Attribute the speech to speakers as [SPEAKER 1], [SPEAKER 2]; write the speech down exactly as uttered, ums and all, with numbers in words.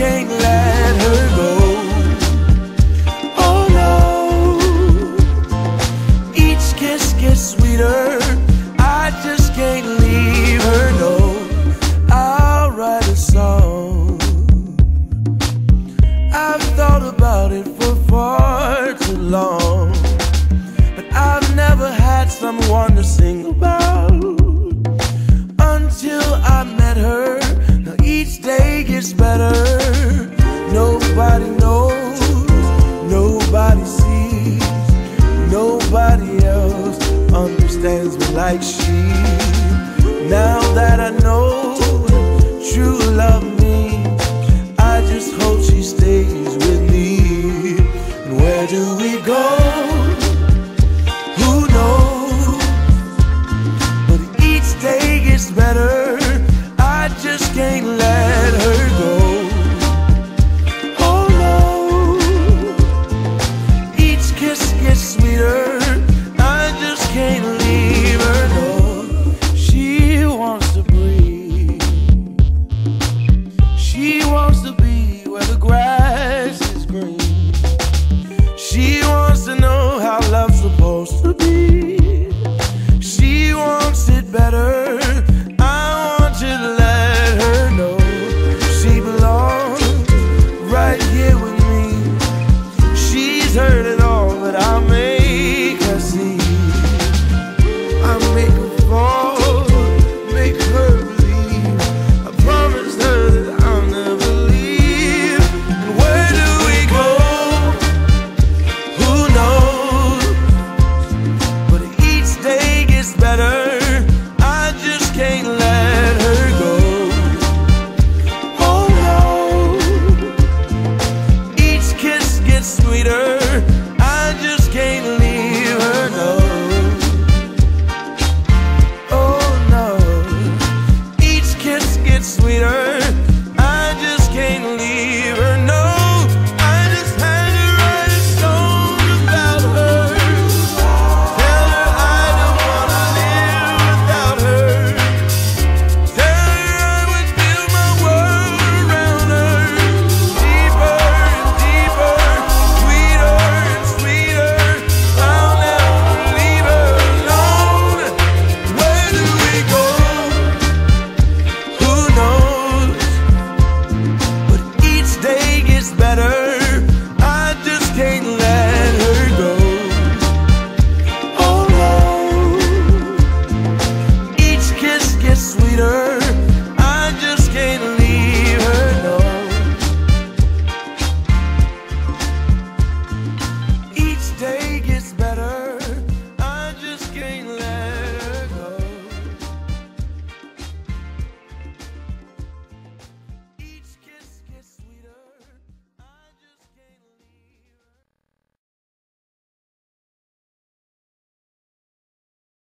[SPEAKER 1] can't let her go. Oh no, each kiss gets sweeter, I just can't leave her, no. I'll write a song, I've thought about it for far too long, but I've never had someone to sing about until I met her. Now each day gets better. Nobody knows, nobody sees, nobody else understands me like she. Now that I know true love means, I just hope she stays with me. And where do we go? Who knows? But each day gets better, I just can't let her go. Oh no, each kiss gets sweeter, I just can't leave her, no. She wants to breathe, she wants to be where the grass is green. She wants to know how love's supposed to be. She wants it better.